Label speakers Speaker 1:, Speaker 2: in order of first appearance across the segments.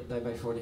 Speaker 1: DieByForty.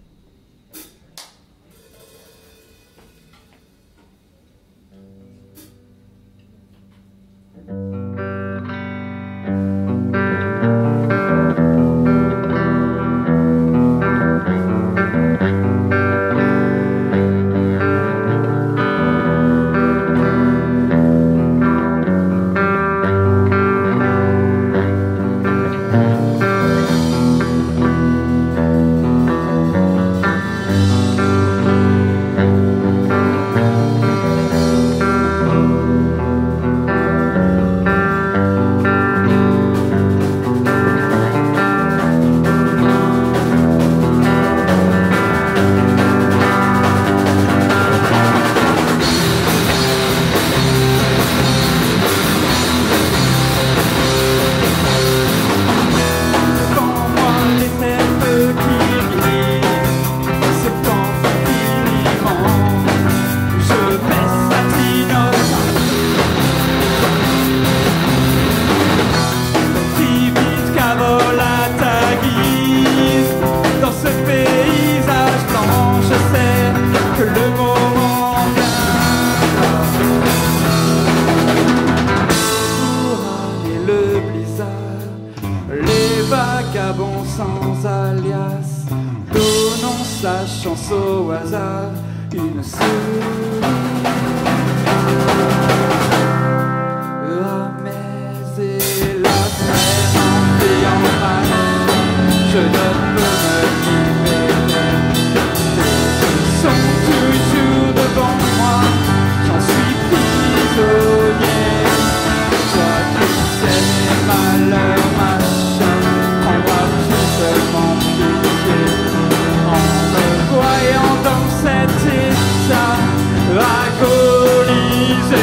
Speaker 2: Sans alias, donnant sa chance au hasard, une seule. Ah mais hélas, et en mal, je ne peux me libérer. Ils sont toujours devant moi, j'en suis prisonnier. Toi qui sais mes malheurs, machin, prends-moi seulement pitié. En me voyant dans cet état alcoolisé.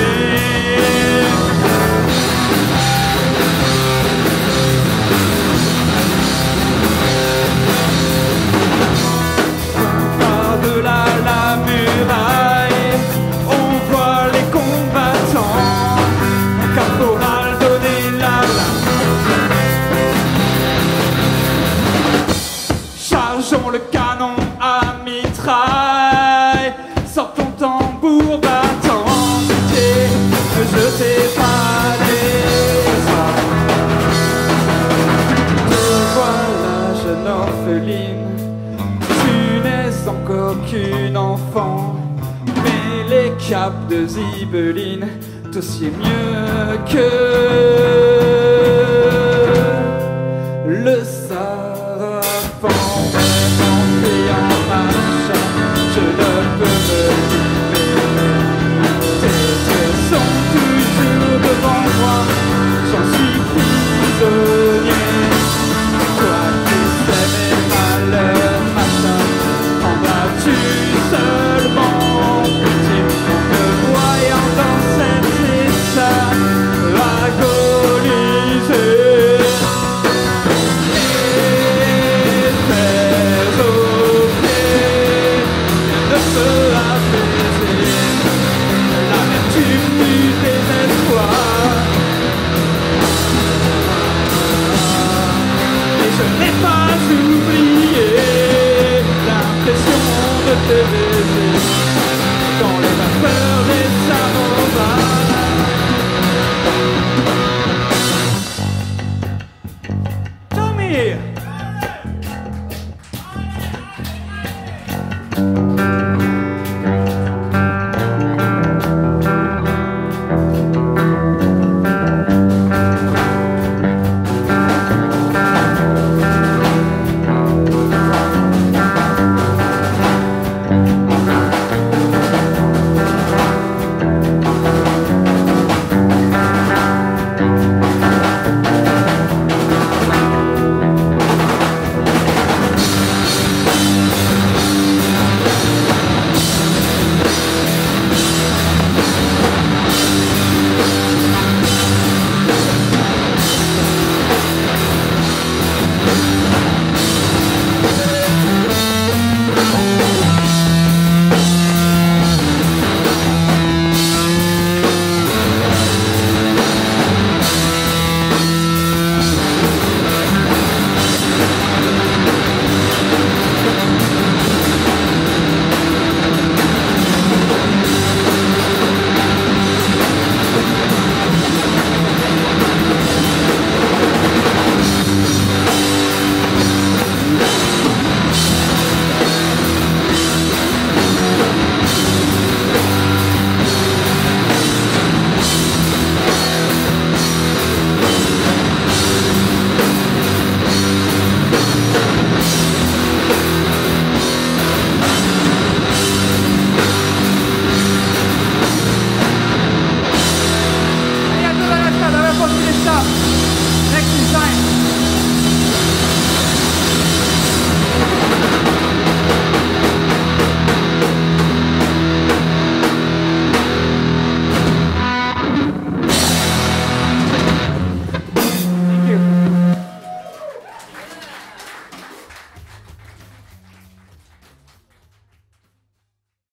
Speaker 2: Par-delà la muraille, on voit les combattants. Un caporal donner la chargeons le canon à mitraille, sortons tambour battant, pitié, ne jetez pas les armes. Te voilà, jeune orpheline, tu n'es encore qu'une enfant, mais les capes de Zibeline t'ossiez mieux que le sarafan.